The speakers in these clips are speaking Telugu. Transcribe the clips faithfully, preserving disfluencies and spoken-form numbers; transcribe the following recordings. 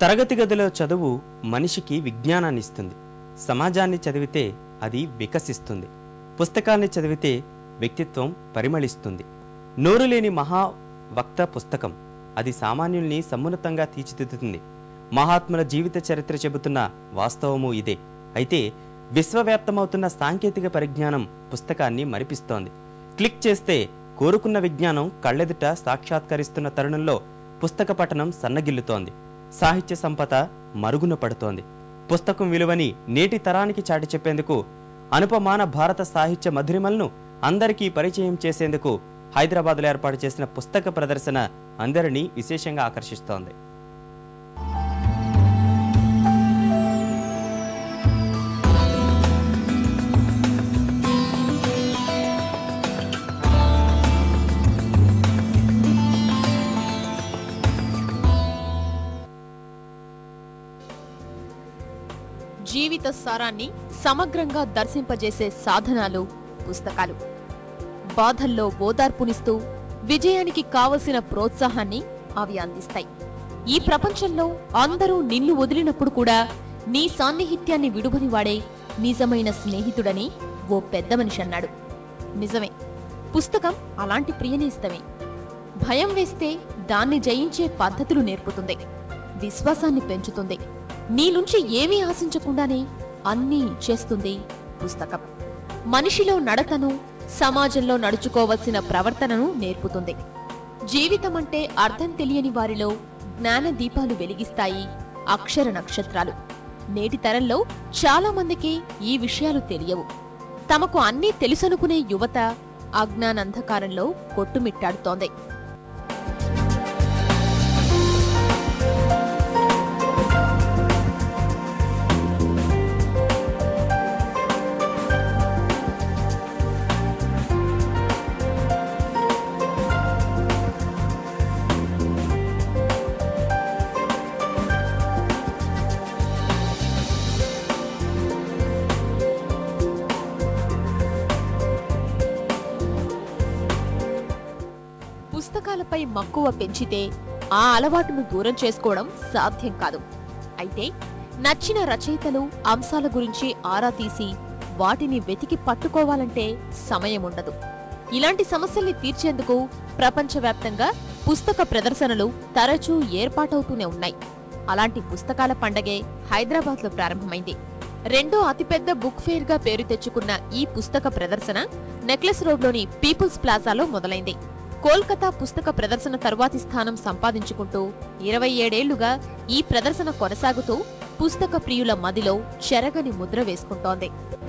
తరగతి గదిలో చదువు మనిషికి విజ్ఞానాన్ని ఇస్తుంది. సమాజాన్ని చదివితే అది వికసిస్తుంది. పుస్తకాన్ని చదివితే వ్యక్తిత్వం పరిమళిస్తుంది. నోరులేని మహా వక్త పుస్తకం అది సామాన్యుల్ని సమున్నతంగా తీర్చిదిద్దుతుంది. మహాత్ముల జీవిత చరిత్ర చెబుతున్న వాస్తవము ఇదే. అయితే విశ్వవ్యాప్తమవుతున్న సాంకేతిక పరిజ్ఞానం పుస్తకాన్ని మరిపిస్తోంది. క్లిక్ చేస్తే కోరుకున్న విజ్ఞానం కళ్ళెదుట సాక్షాత్కరిస్తున్న తరుణంలో పుస్తక పఠనం సన్నగిల్లుతోంది. సాహిత్య సంపద మరుగున పడుతోంది. పుస్తకం విలువని నేటి తరానికి చాటి చెప్పేందుకు, అనుపమాన భారత సాహిత్య మధురిమలను అందరికీ పరిచయం చేసేందుకు హైదరాబాద్లో ఏర్పాటు చేసిన పుస్తక ప్రదర్శన అందరినీ విశేషంగా ఆకర్షిస్తోంది. జీవిత సారాన్ని సమగ్రంగా దర్శింపజేసే సాధనాలు పుస్తకాలు. బాధల్లో ఓదార్పునిస్తూ విజయానికి కావలసిన ప్రోత్సాహాన్ని అవి అందిస్తాయి. ఈ ప్రపంచంలో అందరూ నిన్ను వదిలినప్పుడు కూడా నీ సాన్నిహిత్యాన్ని విడువని వాడే నిజమైన స్నేహితుడని ఓ పెద్ద మనిషి అన్నాడు. నిజమే, పుస్తకం అలాంటి ప్రియనేస్తమే. భయం వేస్తే దాన్ని జయించే పద్ధతులు నేర్పుతుంది, విశ్వాసాన్ని పెంచుతుంది. నీ నుంచి ఏమీ ఆశించకుండానే అన్నీ ఇచ్చేస్తుంది పుస్తకం. మనిషిలో నడతను, సమాజంలో నడుచుకోవలసిన ప్రవర్తనను నేర్పుతుంది. జీవితమంటే అర్థం తెలియని వారిలో జ్ఞాన దీపాలు వెలిగిస్తాయి అక్షర నక్షత్రాలు. నేటి తరంలో చాలా మందికి ఈ విషయాలు తెలియవు. తమకు అన్నీ తెలుసనుకునే యువత అజ్ఞానంధకారంలో కొట్టుమిట్టాడుతోంది. పుస్తకాలపై మక్కువ పెంచితే ఆ అలవాటును దూరం చేసుకోవడం సాధ్యం కాదు. అయితే నచ్చిన రచయితలు, అంశాల గురించి ఆరా తీసి వాటిని వెతికి పట్టుకోవాలంటే సమయం ఉండదు. ఇలాంటి సమస్యల్ని తీర్చేందుకు ప్రపంచవ్యాప్తంగా పుస్తక ప్రదర్శనలు తరచూ ఏర్పాటవుతూనే ఉన్నాయి. అలాంటి పుస్తకాల పండగే హైదరాబాద్లో ప్రారంభమైంది. రెండో అతిపెద్ద బుక్ ఫెయిర్ గా పేరు తెచ్చుకున్న ఈ పుస్తక ప్రదర్శన నెక్లెస్ రోడ్లోని పీపుల్స్ ప్లాజాలో మొదలైంది. కోల్కతా పుస్తక ప్రదర్శన తరువాతి స్థానం సంపాదించుకుంటూ ఇరవై ఏడేళ్లుగా ఈ ప్రదర్శన కొనసాగుతూ పుస్తక ప్రియుల మదిలో చెరగని ముద్ర వేసుకుంటోంది.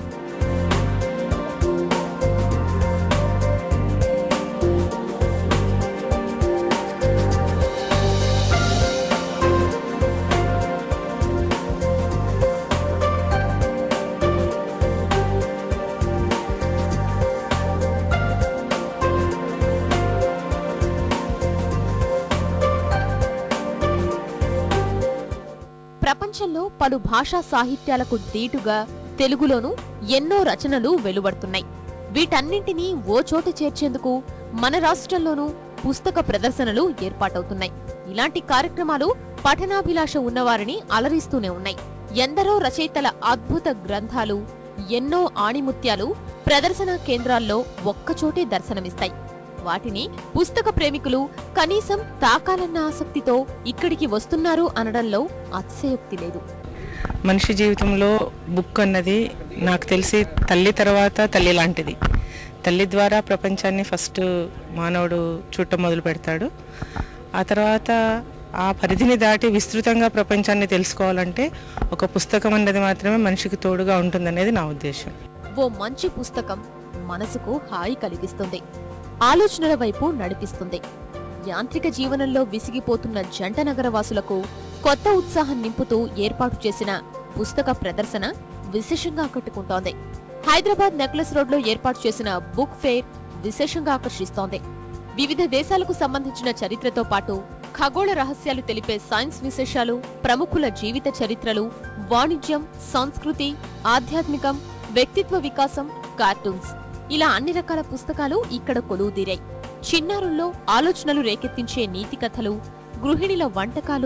ప్రపంచంలో పలు భాషా సాహిత్యాలకు దీటుగా తెలుగులోనూ ఎన్నో రచనలు వెలువడుతున్నాయి. వీటన్నింటినీ ఓ చోట చేర్చేందుకు మన రాష్ట్రంలోనూ పుస్తక ప్రదర్శనలు ఏర్పాటవుతున్నాయి. ఇలాంటి కార్యక్రమాలు పఠనాభిలాష ఉన్నవారిని అలరిస్తూనే ఉన్నాయి. ఎందరో రచయితల అద్భుత గ్రంథాలు, ఎన్నో ఆణిముత్యాలు ప్రదర్శనా కేంద్రాల్లో ఒక్కచోటే దర్శనమిస్తాయి. వాటిని పుస్తక ప్రేమికులు కనీసం తాకాలన్న ఆసక్తితో ఇక్కడికి వస్తున్నారు అనడంలో అతిశయోక్తి లేదు. మనిషి జీవితంలో బుక్ అన్నది నాకు తెలిసి తల్లి తర్వాత తల్లి లాంటిది. తల్లి ద్వారా ప్రపంచాన్ని ఫస్ట్ మానవుడు చూడటం మొదలు పెడతాడు. ఆ తర్వాత ఆ పరిధిని దాటి విస్తృతంగా ప్రపంచాన్ని తెలుసుకోవాలంటే ఒక పుస్తకం అన్నది మాత్రమే మనిషికి తోడుగా ఉంటుందనేది నా ఉద్దేశం. ఓ మంచి పుస్తకం మనసుకు హాయి కలిగిస్తుంది, ఆలోచనల వైపు నడిపిస్తుంది. యాంత్రిక జీవనంలో విసిగిపోతున్న జంట నగరవాసులకు కొత్త ఉత్సాహం నింపుతూ ఏర్పాటు చేసిన పుస్తక ప్రదర్శన విశేషంగా ఆకట్టుకుంటోంది. హైదరాబాద్ నెక్లెస్ రోడ్లో ఏర్పాటు చేసిన బుక్ ఫెయిర్ విశేషంగా ఆకర్షిస్తోంది. వివిధ దేశాలకు సంబంధించిన చరిత్రతో పాటు ఖగోళ రహస్యాలు తెలిపే సైన్స్ విశేషాలు, ప్రముఖుల జీవిత చరిత్రలు, వాణిజ్యం, సంస్కృతి, ఆధ్యాత్మికం, వ్యక్తిత్వ వికాసం, కార్టూన్స్ ఇలా అన్ని రకాల పుస్తకాలు ఇక్కడ కొలువుదీరాయి. చిన్నారుల్లో ఆలోచనలు రేకెత్తించే నీతి కథలు, గృహిణిల వంటకాలు,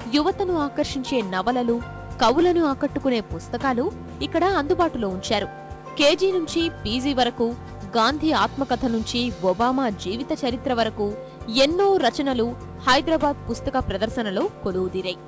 యువతను ఆకర్షించే నవలలు, కవులను ఆకట్టుకునే పుస్తకాలు ఇక్కడ అందుబాటులో ఉంచారు. కేజీ నుంచి పీజీ వరకు, గాంధీ ఆత్మకథ నుంచి ఒబామా జీవిత చరిత్ర వరకు ఎన్నో రచనలు హైదరాబాద్ పుస్తక ప్రదర్శనలో కొలువుదీరాయి.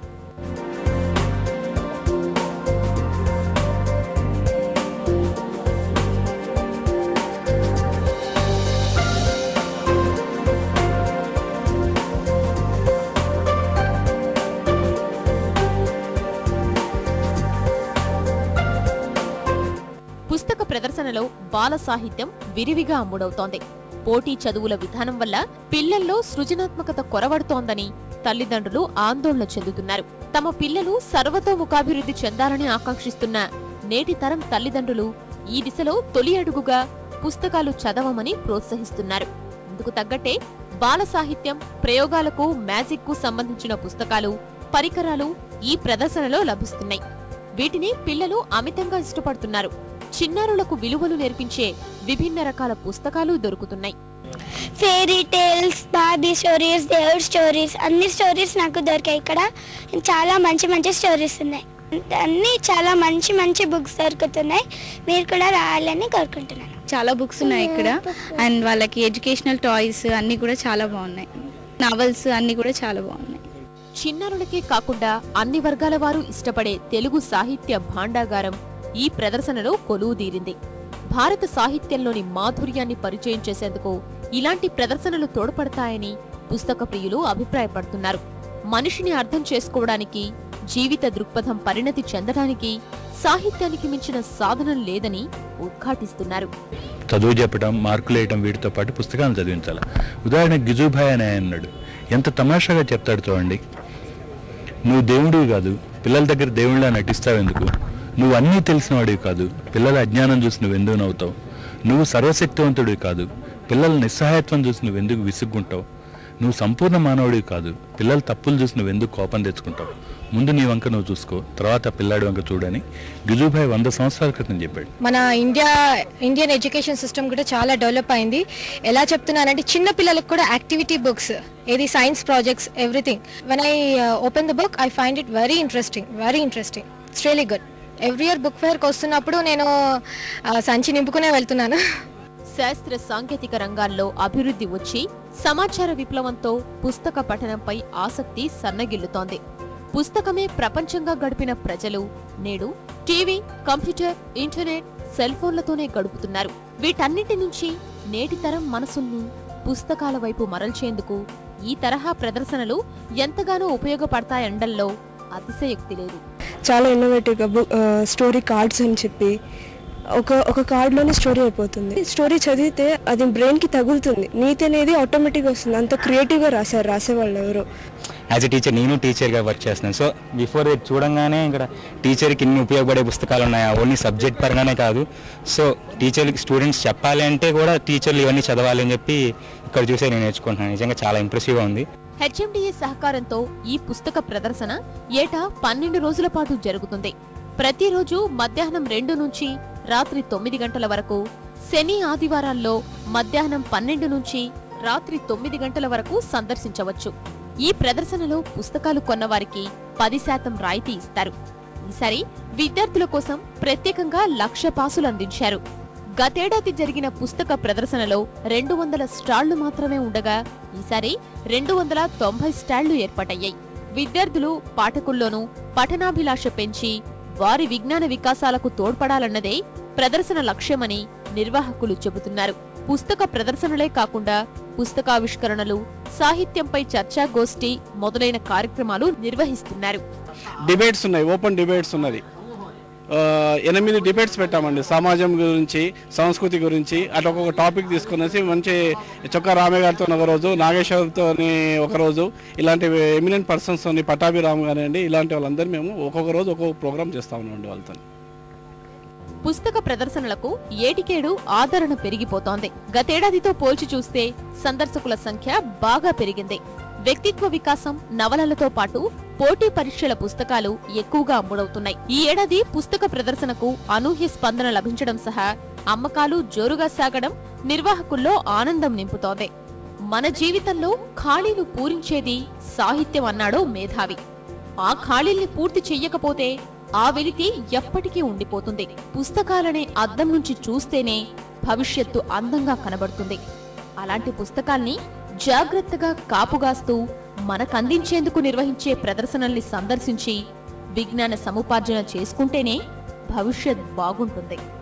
పుస్తక ప్రదర్శనలో బాల సాహిత్యం విరివిగా అమ్ముడవుతోంది. పోటీ చదువుల విధానం వల్ల పిల్లల్లో సృజనాత్మకత కొరవడుతోందని తల్లిదండ్రులు ఆందోళన చెందుతున్నారు. తమ పిల్లలు సర్వతోముఖాభివృద్ధి చెందాలని ఆకాంక్షిస్తున్న నేటి తరం తల్లిదండ్రులు ఈ దిశలో తొలి అడుగుగా పుస్తకాలు చదవమని ప్రోత్సహిస్తున్నారు. ఇందుకు తగ్గట్టే బాల సాహిత్యం, ప్రయోగాలకు, మ్యాజిక్ కు సంబంధించిన పుస్తకాలు, పరికరాలు ఈ ప్రదర్శనలో లభిస్తున్నాయి. వీటిని పిల్లలు అమితంగా ఇష్టపడుతున్నారు. చిన్నారులకు విలువలు నేర్పించే విభిన్న రకాల పుస్తకాలు దొరుకుతున్నాయి. ఫెయిరీ టేల్స్, బార్బీ స్టోరీస్, దేవుడ్ స్టోరీస్, అన్ని స్టోరీస్ నాకు దొరికాయి. ఇక్కడ చాలా మంచి మంచి స్టోరీస్ ఉన్నాయి. అన్ని చాలా మంచి మంచి బుక్స్ దొరుకుతున్నాయి. మీరు కూడా రావాలని కోరుకుంటున్నాను. చాలా బుక్స్ ఉన్నాయి ఇక్కడ. అండ్ వాళ్ళకి ఎడ్యుకేషనల్ టాయ్స్ అన్ని కూడా చాలా బాగున్నాయి. నావెల్స్ అన్ని కూడా చాలా బాగున్నాయి. చిన్నారులకే కాకుండా అన్ని వర్గాల వారు ఇష్టపడే తెలుగు సాహిత్య భాండాగారం ఈ ప్రదర్శనలో కొలువుదీరింది. భారత సాహిత్యంలోని మాధుర్యాన్ని పరిచయం చేసేందుకు ఇలాంటి ప్రదర్శనలు తోడ్పడతాయని పుస్తక ప్రియులు అభిప్రాయపడుతున్నారు. మనిషిని అర్థం చేసుకోవడానికి, జీవిత దృక్పథం పరిణతి చెందడానికి సాహిత్యానికి మించిన సాధనం లేదని ఉద్ఘాటిస్తున్నారు. చదువు చెప్పడం, మార్కులు వేయడం, వీటితో పాటు పుస్తకాలను చదివించాలి. ఉదాహరణ గిజుభాయ్ అని అన్నాడు. ఎంత తమాషాగా చెప్తాడు చూడండి. నువ్వు దేవుడివి కాదు, పిల్లల దగ్గర దేవుడిలా నటిస్తావెందుకు? నువ్వు అన్నీ తెలిసిన వాడివి కాదు, పిల్లల అజ్ఞానం చూసి నువ్వు ఎందుకు నవ్వుతావు? నువ్వు సర్వశక్తివంతుడివి కాదు, పిల్లల నిస్సహాయత్వం చూసి నువ్వు ఎందుకు విసుగ్గుంటావు? నువ్వు సంపూర్ణ మానవుడివి కాదు, పిల్లల తప్పులు చూసి నువ్వు ఎందుకు కోపం తెచ్చుకుంటావు? ముందు నీ వంక నువ్వు చూసుకో, తర్వాత పిల్లాడి వంక చూడని గిజుభాయ్ వంద సంవత్సరాల క్రితం చెప్పాడు. మన ఇండియా ఇండియన్ ఎడ్యుకేషన్ సిస్టమ్ కూడా చాలా డెవలప్ అయింది. ఎలా చెప్తున్నానంటే చిన్న పిల్లలకు కూడా యాక్టివిటీ బుక్స్, ఏది science projects, everything. When I open the book I find it very interesting very interesting it's really good. Every year book ఫేర్కి వస్తున్నప్పుడు నేను సంచి నింపుకునే వెళ్తున్నాను. శాస్త్ర సాంకేతిక రంగాల్లో అభివృద్ధి వచ్చి సమాచార విప్లవంతో పుస్తక పఠనంపై ఆసక్తి సన్నగిల్లుతోంది. పుస్తకమే ప్రపంచంగా గడిపిన ప్రజలు నేడు టీవీ, కంప్యూటర్, ఇంటర్నెట్, సెల్ ఫోన్లతోనే గడుపుతున్నారు. వీటన్నిటి నుంచి నేటి తరం మనసుల్ని పుస్తకాల వైపు మరల్చేందుకు ఈ తరహా ప్రదర్శనలు ఎంతగానో ఉపయోగపడతాయండల్లో అతిశయోక్తి లేదు. చాలా ఇన్నోవేటివ్గా స్టోరీ కార్డ్స్ అని చెప్పి ఒక ఒక కార్డ్లోనే స్టోరీ అయిపోతుంది. స్టోరీ చదివితే అది బ్రెయిన్కి తగులుతుంది. నీతి అనేది ఆటోమేటిక్గా వస్తుంది. అంత క్రియేటివ్గా రాశారు రాసేవాళ్ళు ఎవరు. యాజ్ ఎ టీచర్ నేను టీచర్గా వర్క్ చేస్తున్నాను. సో బిఫోర్ ఇది చూడంగానే ఇక్కడ టీచర్కి ఇన్ని ఉపయోగపడే పుస్తకాలు ఉన్నాయా, ఓన్లీ సబ్జెక్ట్ పరంగానే కాదు. సో టీచర్కి స్టూడెంట్స్ చెప్పాలి అంటే కూడా టీచర్లు ఇవన్నీ చదవాలి అని చెప్పి ఇక్కడ చూసే నేను నేర్చుకుంటున్నాను. నిజంగా చాలా ఇంప్రెసివ్గా ఉంది. హెచ్ఎండిఏ సహకారంతో ఈ పుస్తక ప్రదర్శన ఏటా పన్నెండు రోజుల పాటు జరుగుతుంది. ప్రతిరోజు మధ్యాహ్నం రెండు నుంచి రాత్రి తొమ్మిది గంటల వరకు, శని ఆదివారాల్లో మధ్యాహ్నం పన్నెండు నుంచి రాత్రి తొమ్మిది గంటల వరకు సందర్శించవచ్చు. ఈ ప్రదర్శనలో పుస్తకాలు కొన్నవారికి పది శాతం రాయితీ ఇస్తారు. ఈసారి విద్యార్థుల కోసం ప్రత్యేకంగా లక్ష పాసులు అందించారు. గతేడాది జరిగిన పుస్తక ప్రదర్శనలో రెండు వందల స్టాళ్లు మాత్రమే ఉండగా ఈసారి రెండు వందల తొంభై స్టాళ్లు ఏర్పాటయ్యాయి. విద్యార్థులు పాఠకుల్లోనూ పఠనాభిలాష పెంచి వారి విజ్ఞాన వికాసాలకు తోడ్పడాలన్నదే ప్రదర్శన లక్ష్యమని నిర్వాహకులు చెబుతున్నారు. పుస్తక ప్రదర్శనలే కాకుండా పుస్తకావిష్కరణలు, సాహిత్యంపై చర్చా గోష్ఠి మొదలైన కార్యక్రమాలు నిర్వహిస్తున్నారు. డిబేట్స్ ఉన్నాయి, ఓపెన్ డిబేట్స్ ఉన్నది. ఎనిమిది డిబేట్స్ పెట్టామండి. సమాజం గురించి, సంస్కృతి గురించి అటు ఒక్కొక్క టాపిక్ తీసుకునేసి మంచి చొక్కా రామయ్య గారితో ఒకరోజు, నాగేశ్వరతో ఒకరోజు, ఇలాంటి ఎమినెంట్ పర్సన్స్ పటాభిరామ్ గారండి, ఇలాంటి వాళ్ళందరూ మేము ఒక్కొక్క రోజు ఒక్కొక్క ప్రోగ్రామ్ చేస్తా ఉన్నామండి వాళ్ళతో. పుస్తక ప్రదర్శనలకు ఏటికేడు ఆదరణ పెరిగిపోతోంది. గతేడాదితో పోల్చి చూస్తే సందర్శకుల సంఖ్య బాగా పెరిగింది. వ్యక్తిత్వ వికాసం, నవలలతో పాటు పోటీ పరీక్షల పుస్తకాలు ఎక్కువగా అమ్ముడవుతున్నాయి. ఈ ఏడాది పుస్తక ప్రదర్శనకు అనూహ్య స్పందన లభించడం సహా అమ్మకాలు జోరుగా సాగడం నిర్వాహకుల్లో ఆనందం నింపుతోంది. మన జీవితంలో ఖాళీలు పూరించేది సాహిత్యం అన్నాడో మేధావి. ఆ ఖాళీల్ని పూర్తి చెయ్యకపోతే ఆ వెలితి ఎప్పటికీ ఉండిపోతుంది. పుస్తకాలనే అద్దం నుంచి చూస్తేనే భవిష్యత్తు అందంగా కనబడుతుంది. అలాంటి పుస్తకాల్ని జాగ్రత్తగా కాపుగాస్తూ మనకందించేందుకు నిర్వహించే ప్రదర్శనల్ని సందర్శించి విజ్ఞాన సముపార్జన చేసుకుంటేనే భవిష్యత్ బాగుంటుంది.